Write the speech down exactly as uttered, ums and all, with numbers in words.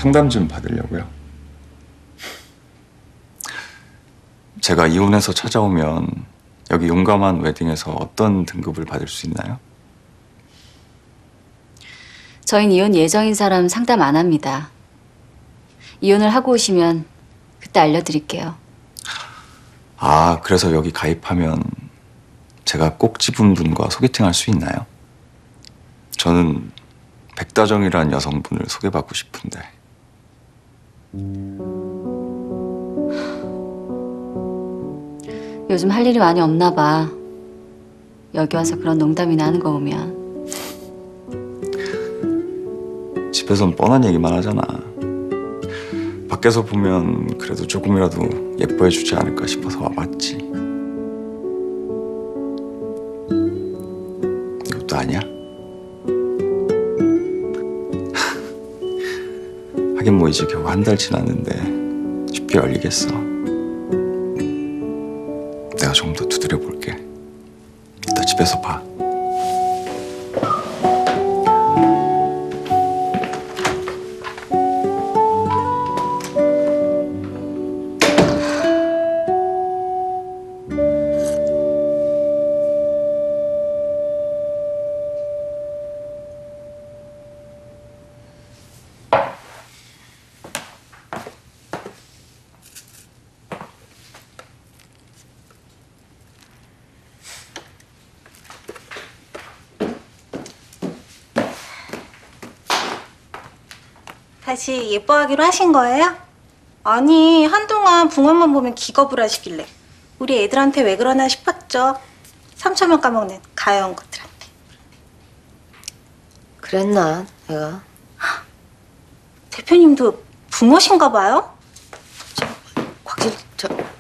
상담 좀 받으려고요. 제가 이혼해서 찾아오면 여기 용감한 웨딩에서 어떤 등급을 받을 수 있나요? 저희는 이혼 예정인 사람 상담 안 합니다. 이혼을 하고 오시면 그때 알려드릴게요. 아, 그래서 여기 가입하면 제가 꼭 집은 분과 소개팅할 수 있나요? 저는 백다정이라는 여성분을 소개받고 싶은데. 요즘 할 일이 많이 없나 봐. 여기 와서 그런 농담이나 하는 거 보면. 집에선 뻔한 얘기만 하잖아. 밖에서 보면 그래도 조금이라도 예뻐해 주지 않을까 싶어서 와봤지. 이것도 아니야? 하긴 뭐 이제 겨우 한 달 지났는데 쉽게 열리겠어. 내가 좀 더 두드려 볼게. 이따 집에서 봐. 다시 예뻐하기로 하신 거예요? 아니, 한동안 붕어만 보면 기겁을 하시길래 우리 애들한테 왜 그러나 싶었죠. 삼천원 까먹는 가여운 것들한테. 그랬나 내가? 대표님도 붕어신가 봐요? 곽실 저